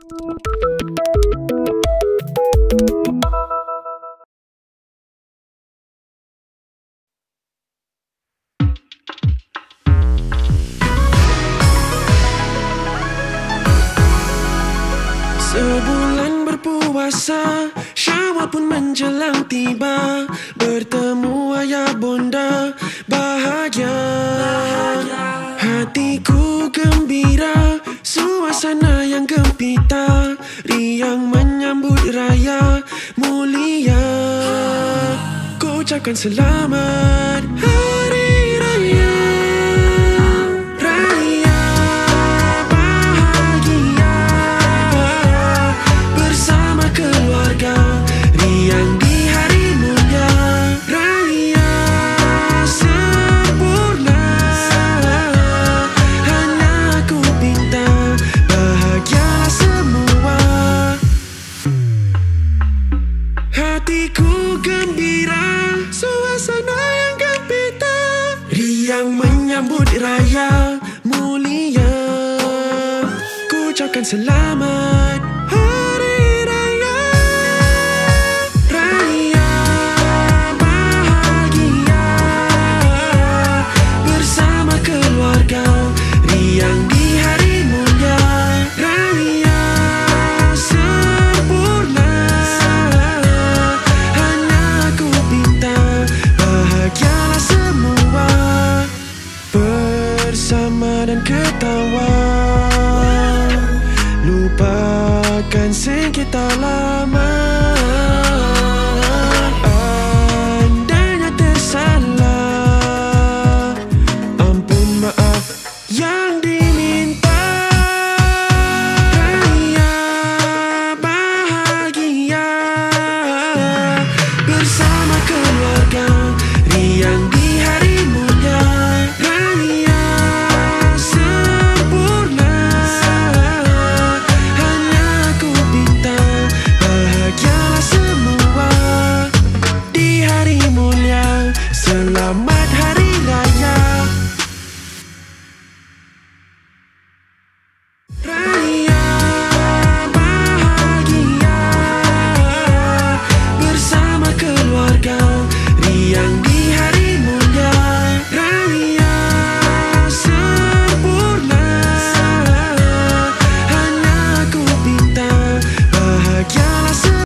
Sebulan berpuasa, Syawal pun menjelang tiba. Bertemu ayah bonda, bahagia. Hatiku gembira, suasana yang gempita, riang menyambut raya mulia. Ku ucapkan selamat Hari Raya. Raya bahagia bersama keluarga, riang di hari mulia. Raya sempurna, hanya ku minta bahagialah semua. Hatiku gembira, suasana yang gempita, riang menyambut raya mulia. Ku ucapkan selamat Hari Raya. Raya bahagia bersama keluarga, riang di hari mulia. Raya sempurna, hanya ku minta bahagialah semua. Bersama dan ketawa, lupakan sengketa.